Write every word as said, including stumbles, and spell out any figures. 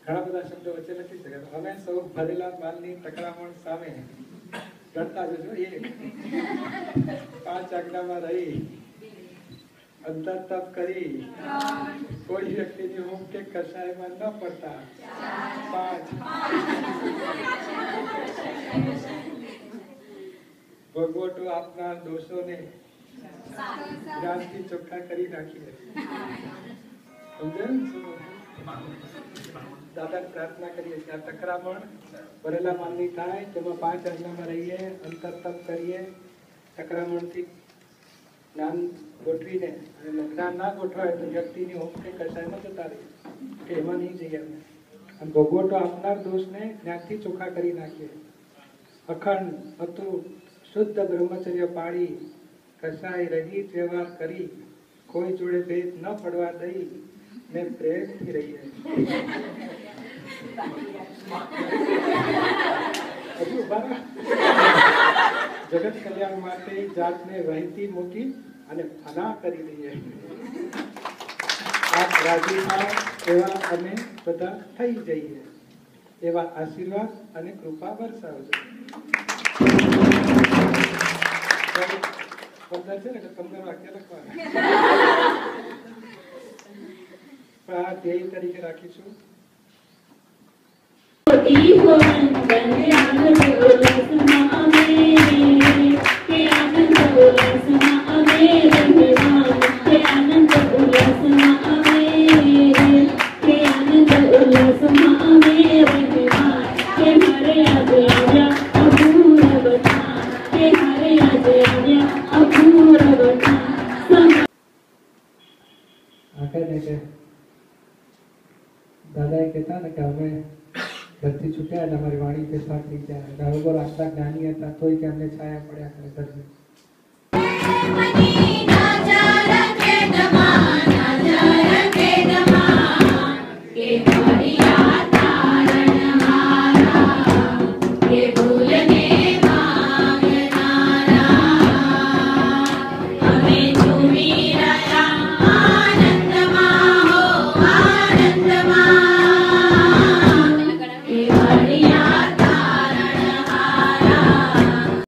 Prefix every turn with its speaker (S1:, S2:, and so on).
S1: ઘણા બધા શબ્દો વચ્ચે લખી શકે. અમે સૌ ભરેલા માલની તકરામણ સામે ડરતા જજો. એક પાંચ આજ્ઞામાં રહી અંતર તપ કરી કોઈ વ્યક્તિની ઊંઘ કે કસાયમાં ન પડતા. પાંચ ભગવટો આપનાર દોષોને જ્ઞાનથી ચોખ્ખા કરી નાખીએ. દાદા પ્રાર્થના કરીએ કે આ તકરામણ ભરેલા માનની થાય, તેમાં પાંચ આજ્ઞામાં રહીએ, અંતર તપ કરીએ, તકરામણથી જ્ઞાન ગોઠવીને, અને જ્ઞાન ના ગોઠવાય તો વ્યક્તિની ઊંઘ કે કસાયમાં જતા રહીએ કે એમાં નહીં જઈએ અમે. અને ભોગવટો આપનાર દોષને જ્ઞાનથી ચોખ્ખા કરી નાખીએ. અખંડ અતૂટ શુદ્ધ બ્રહ્મચર્ય પાળી કસાય રહિત વ્યવહાર કરી કોઈ જોડે ભેદ ન પડવા દઈ ને પ્રેમથી રહીએ. જગત કલ્યાણ માટે જાતને વહેતી મૂકી અને ફના કરી દઈએ. આપ રાજી થાવ એવા અમે બધા થઈ જઈએ. એવા આશીર્વાદ અને કૃપા વરસાવજો. પંદર છે ને પંદર વાક્ય લખવાના, પણ આ ધ્યેય તરીકે રાખીશું. दादा कहता ना कि हमें घरથી છૂટ્યા એટલે અમારી વાણી કે સાથ લઈ જાય. હવે બોલ આટલા જ્ઞાની હતા તોય કે અમને છાયા પડ્યા કરે ઘર